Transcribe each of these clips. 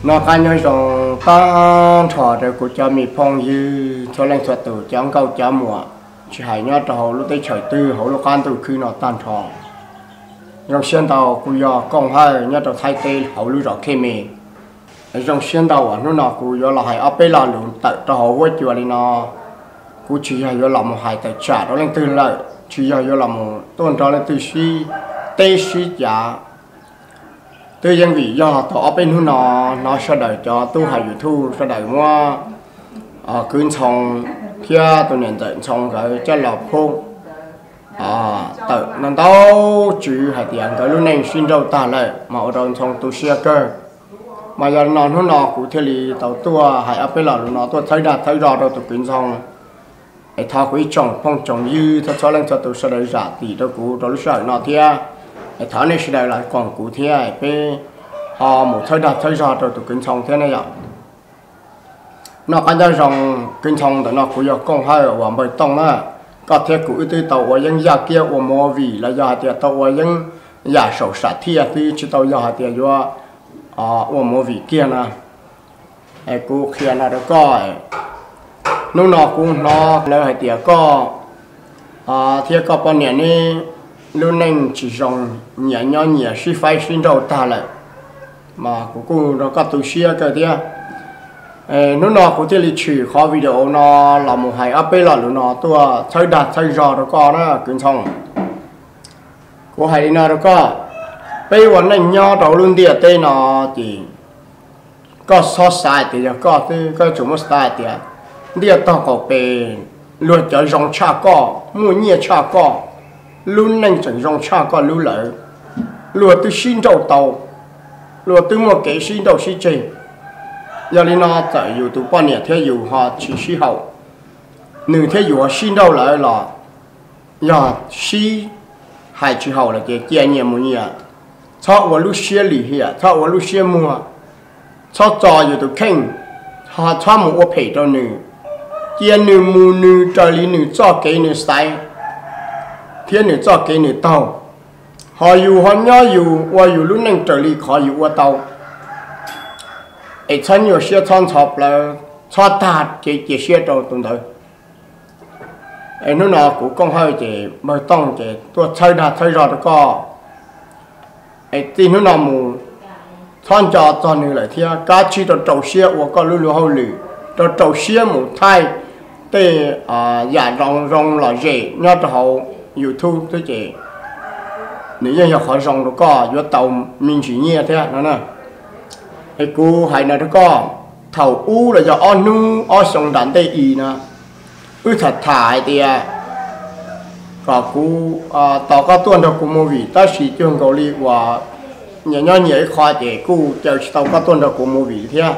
nó cá nhân trong ta thọ rồi của cha mi phong như cho lên thuật tử chẳng câu cha mùa chỉ hay nhớ trò lúc tới trời tư hậu lúc can từ khi nó tan thọ trong xuyên tàu của do công hai nhớ trò thay tê hậu lúc rõ khi mi trong xuyên tàu nó nọ của do là hay áp bê là luôn tại trò hậu với chùa đi nó của chỉ hay do làm một hai tại trả đó lên từ lợi chỉ hay do làm một tuần trò lên từ si tê si trả tôi dân vị do tỏ bên nó sẽ đợi cho tôi hay thu sẽ đợi mua cứ xong kia tôi nhận định xong cái cho lọp khô tự nên đâu chứ hay tiền cái lúc này xin đâu ta lại mà ở đâu xong tôi xe cơ mà giờ nó cụ thể là tàu tôi hay áp bên là nó tôi thấy rõ đâu tôi cứ xong để thao quý chồng phong chồng như thật cho lên cho tôi sẽ đợi giả tỷ đâu cụ đó lúc sợ nó thia tháo này sẽ lại còn cụ thể về họ một thời ra rồi tụi kinh thông thế này ạ nó cái đó rằng kinh thông để nó cũng có công hai ở ngoài tông á có thể cụ từ tàu ở những gia kia ở mò vì là gia thì tàu ở những gia sầu sát thì chỉ tàu gia thì do ở mò vì kia nè ai cụ kia là được coi nó cũng nó là thì có thì có bao nhiêu này luôn nên chỉ dùng nhẹ suy phải xin đầu ta lại mà cũng nó có tổ chức cái gì nó có thể lịch sử khó video nó là một hai up là nó tôi thấy rõ đó có đó kinh xong của hai nó đó có bây giờ này nhau đầu luôn đi tên nó thì có so sai thì có cái chúng nó sai thì đi tao có về luôn cho dòng cha có mua nhiều cha có luôn nên chẳng dòng cha có lưu lại luôn từ xin đầu tàu luôn từ một cái xin đầu xin chơi giờ đi nó tại dù tụi con nhà theo dù họ chỉ xí hậu nửa theo dù họ xin đầu lại là giờ xí hai chỉ hậu là cái kia nhiều một nhiều cho vào lúc xưa lì hiện cho vào lúc xưa mua cho trò dù tụi khen họ cho một ô phê cho nửa kia nửa mua nửa trời lì nửa cho cái nửa sai thiên nửa cho cái nửa tàu họ dù họ nhớ dù và dù lúc này trở đi khó dù qua tàu ấy chân nhiều xe thon thọp là cho ta chỉ xe đầu tuần tới ấy nó cũng công hơi chỉ mới tông chỉ tôi thấy rõ được co ấy tin nó mù thon cho nữa lại thì cá chi đồ trâu xe và có lưu hậu lử đồ trâu xe một thay để giả rong là gì nhớ cho họ YouTube tới chỉ nếu như họ rong được co vô tàu mình chỉ nghe thế nó nè cái cô hay là nó có thầu u là do on nu on sông đàn tây y nè thật thải thì có cô tàu có tuần đầu của mua vị ta chỉ trường cầu đi và nhẹ khoa để cô chờ tàu có tuần đầu của mua vị thế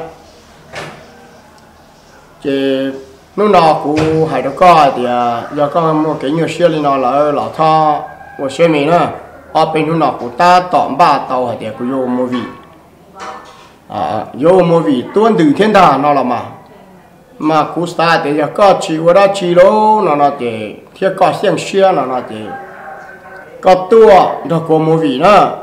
thì lúc nào cô hay nó có thì do có một cái nhiều xe lên nó là tho một xe mình nữa ở bên lúc nào cô ta tóm ba tàu hay để cô vô mua vị vô mua vị tuần từ thiên đàng nó là mà cú sa thì giờ có chỉ vào đó chỉ lô nó thì thiết có xiềng xia nó thì có tua nó có mua vị nữa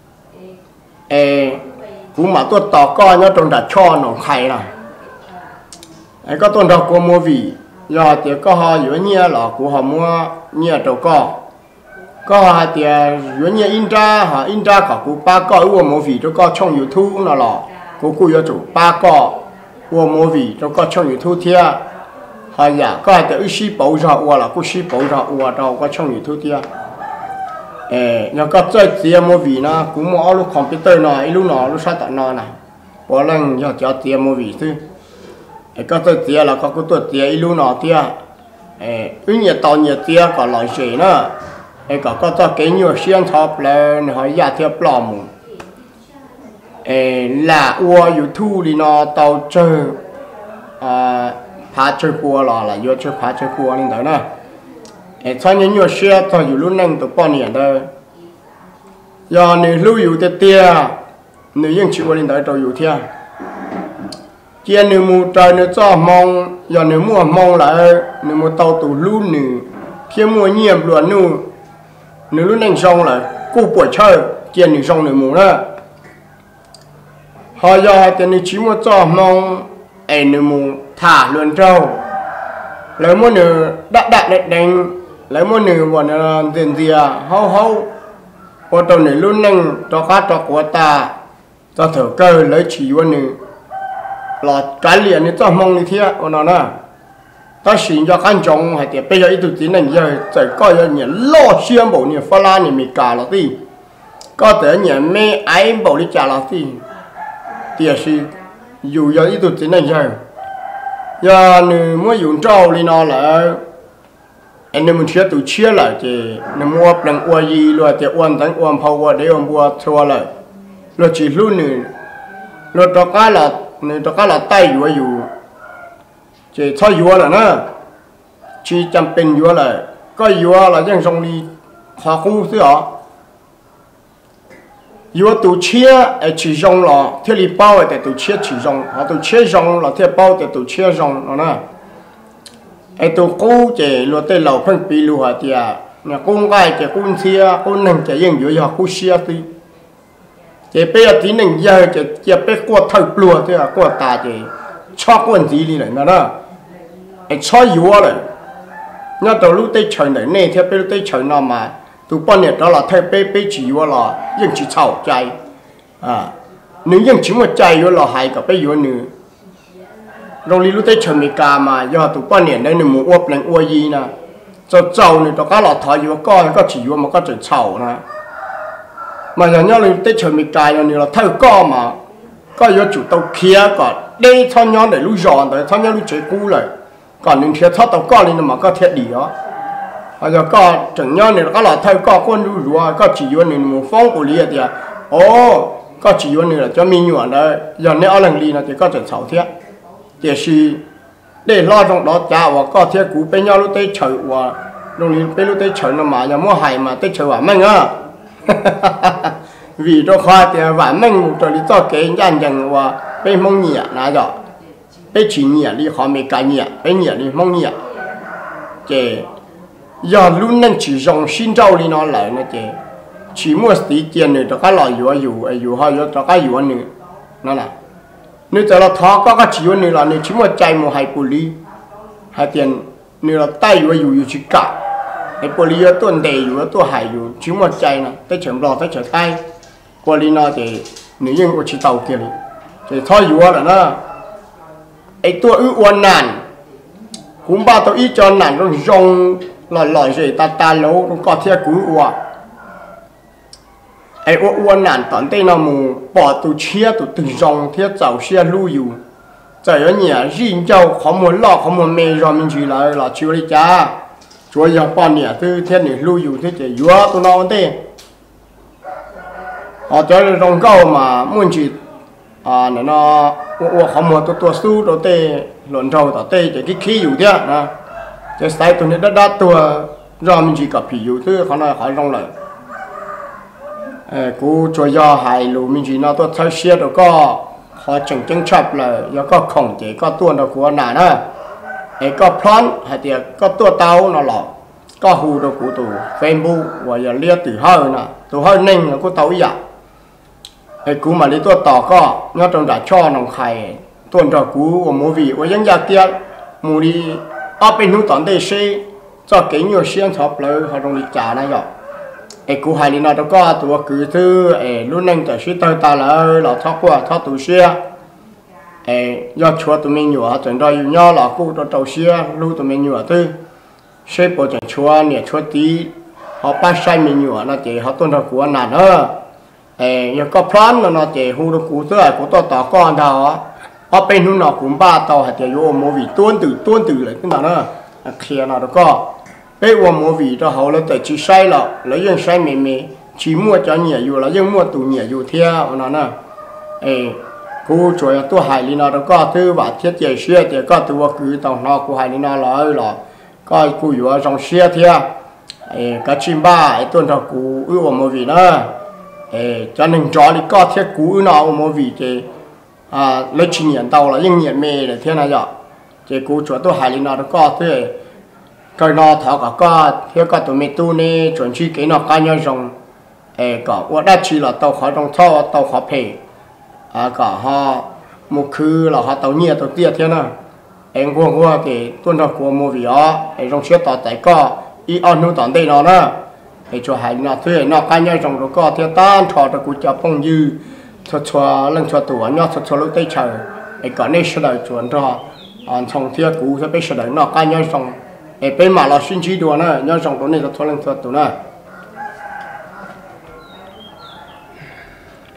cú mà tôi tỏ coi nó trong đã cho nó khai là có tuần đó có mua vị giờ thì có họ dưới nhia là của họ mua nhia trâu có họ thì dưới nhia intra cả cú ba có uống mua vị cho có trong YouTube nó là cô yêu chủ ba có uống mua vị cho có trong YouTube thia hay là có ai tự xí bảo ra uống là cô xí bảo ra uống đâu có trong YouTube thia nhưng có chơi tiền mua vị na cũng mua lúc computer này lúc nào lúc sao tận nó này bỏ lên giờ cho tiền mua vị chứ có chơi tiền là có cái tuổi tiền lúc nào thia nhiều tàu nhiều tiền có loại gì nữa có cho cái nhiều xuyên thọp lên hỏi giá thiệp lỏng là ua YouTube đi nó tàu chơi phá chơi cua là vô chơi phá chơi cua nên đấy nè cho những nhiều xe tàuอยู่รุ่น năng tụi con hiện đây giờ này lưuอยู่tia nếu những chịu lên đấy tàuอยู่thia kia nếu mua trời nếu cho mong giờ nếu mua mong lại nếu mua tàu tụ luôn nữa kia mua nhiệm luôn nữa nếu lúc này xong lại cô buổi chơi kia nếu xong nếu mua nữa họ giờ thì nó chỉ muốn cho mong anh nó muốn thả luôn trâu lấy một nửa đắt đắt đánh lấy một nửa bọn nó tiền gì hâu hâu qua tàu này luôn nâng cho cá cho của ta cho thở cơ lấy chỉ one nửa là cái liền này cho mong như thế bọn nó nè ta xin cho khán trọng hay thì bây giờ ít tuổi tí này giờ phải coi như nhà lo xiêm bộ nhà pha la nhà mì cà là gì có thể nhà mẹ ai bộ đi trả là gì thì là dù giờ ít tuổi tí này giờ nếu mua dùng trâu thì nó là anh em muốn chia tụi chia lại thì nếu mua bằng uo gì rồi thì uo tấn uo phao để uo mua thua lại rồi chỉ luôn nữa rồi cho cái là tay vừa dù chỉ thay vừa là nó chỉ chăm bên vừa là cái vừa là dân sống đi họ không biết hả vừa tụi chia chỉ dùng là thiết bị bao để tụi chia chỉ dùng họ tụi chia dùng là thiết bao để tụi chia dùng nó nè tụi cô chỉ luôn tới lầu phân bị luôn hả thì nhà con gái chỉ con chia con nâng chỉ dân vừa họ cô chia thì chỉ bây giờ tí nâng giờ chỉ bây qua thâu lùa thì qua ta chỉ cho con gì đi này nó cho vừa rồi nhớ từ lúc tới trời này nè theo bây tới trời nào mà tụi bọn này đó là theo bây chỉ vừa là dân chỉ chảo chạy nếu dân chỉ một chạy vừa là hay cả bây giờ nữa rồi lúc tới trời mình cà mà do tụi bọn này đây là một ốp lên ua gì nè cho trâu này cho cá lọt thỏi vừa có chỉ vừa mà có trời chảo nè mà giờ nhớ lúc tới trời mình cà rồi là theo co mà có vừa chủ tàu kia còn đây thằng nhau để lúc giòn đấy thằng nhau lúc chơi cũ rồi còn những thiệt thắt tàu co lên mà có thiệt đi đó giờ có chẳng nhau này có là theo co con rú rú có chỉ vừa này một phong của liệt thì có chỉ vừa này là cho mình nhọn đấy giờ nếu ở lần đi là thì có trời chảo thiệt thì để lo trong đó cha và có thiệt cũ bên nhau lúc tới trời và đồng lý bên lúc tới trời nó mà giờ mua hải mà tới trời vả mình vì đó khoa thì vả mình rồi đi cho cái nhân dân và bên mong nhẹ là rồi bên chỉ nhẹ đi họ mới cái nhẹ bên nhẹ đi mong nhẹ thì giờ luôn nên chỉ dùng xin trâu đi nó lại nó chỉ mua tí tiền nữa cho cái loại dù họ cho cái dù nữa nó là nếu cho nó thọ có cái chỉ nữa là nếu chỉ mua chạy một hai bù li hai tiền nếu là tay dù chỉ cả cái bù li ở tuần đầy dù ở tuần hải dù chỉ mua chạy nè tới chậm lò tới chậm tay bù li nó thì nếu như có chỉ tàu kia thì thôi dù là nó ấy tôi uốn nản cũng bao tôi ít cho nản nó dùng lòi gì ta lố cũng có thiệt cú uốn ấy uốn nản tận tay nó mù bỏ tụ chia tụ từng dùng thiệt giàu xe lưu dù trời ở nhà riêng châu không muốn lo không muốn mê rồi mình chỉ là chưa đi cha chúa giờ bao nhiêu thứ thiệt này lưu dù thế chỉ vừa tụ nó thế họ cho nó trong câu mà muốn chỉ nó không muốn tôi su tôi tê luận trâu tôi tê chỉ cái khí dù thế nè cái sai tôi này đã tôi rồi mình chỉ gặp ví dụ thứ họ nói họ trong lời cú cho do hại lù mình chỉ nói tôi thấy xe rồi có họ chẳng chấp là do có khổng chế có tuôn đâu của nà nữa có plan hay thì có tua tàu nó lọ có hù đâu của tụ Facebook và giờ lia từ hơi nè từ hơi ninh là có tàu vậy cú mà lấy tua tỏ có nhớ trong đã cho nòng khai tuôn cho cú của mỗi vị và dân gia kia mù đi ở bênนู้น tận đây xe cho cái nhiều xe chọc lại họ trong lịch trả này rồi cú hai nó đâu có tụi cứ thứ luôn nên tại sĩ ta là thoát qua thoát tụi xe do chúa tụi mình nhiều chuẩn rồi nhau là cú cho tàu xe lưu tụi mình nhiều thứ xe bộ chuẩn chúa nè chúa tí họ bắt sai mình nhiều nó chỉ họ tuân theo của nản nữa giờ có plan nó chỉ hú được cú thứ của tôi tỏ con đâu ở bênนู้น nó cũng ba tàu hay thì vô mua vị tuân từ lại cái nào nữa kia nào đó có bây giờ mua vị đó họ là tại chỉ sai là lấy dân sai mềm chỉ mua cho nhẹ dù là dân mua tủ nhẹ dù theo nó nè cô trời tôi hại đi nó đó có thứ và thiết chế xe thì có tôi cứ tàu nó cô hại đi nó là coi cô dù ở trong xe theo cái chim ba tuân theo cô ưu mua vị nữa cho nên cho đi có thiết cú nó mua vị thì lấy chỉ nhận tàu là dân nhận mê để thế này rồi thì cô chúa tôi hại lên nó có thế cái nó thảo cả có thế có tụi mình tu nè chuẩn chỉ cái nó cá nhân rồng có ở đây chỉ là tàu khó trong thao tàu khó phê cả họ một khứ là họ tàu nhẹ tàu tiệt thế nào em qua thì tuân theo của một vị đó em trong xe tàu tại có ý ăn nuôi tận đây nó nè em cho hai nó thuê nó cá nhân trong đó có theo tan thọ được của cha phong dư cho lần cho tuổi nó cho lúc tây trời em có nên sẽ đợi chuẩn cho anh trong theo cũ sẽ biết sẽ đợi nó cá nhân trong em bên mà là xin chỉ đùa nè nhân trong đó này cho lần cho tuổi nè